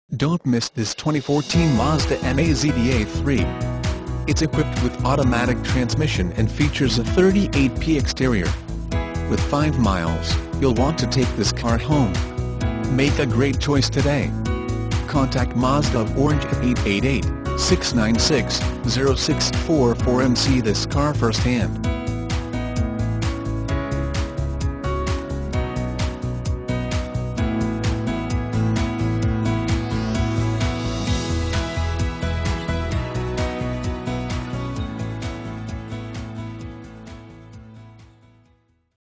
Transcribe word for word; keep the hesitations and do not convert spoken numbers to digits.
Don't miss this twenty fourteen Mazda M A Z D A three. It's equipped with automatic transmission and features a thirty-eight P exterior. With five miles, you'll want to take this car home. Make a great choice today. Contact Mazda of Orange at eight eight eight, six nine six, zero six four four and see this car firsthand.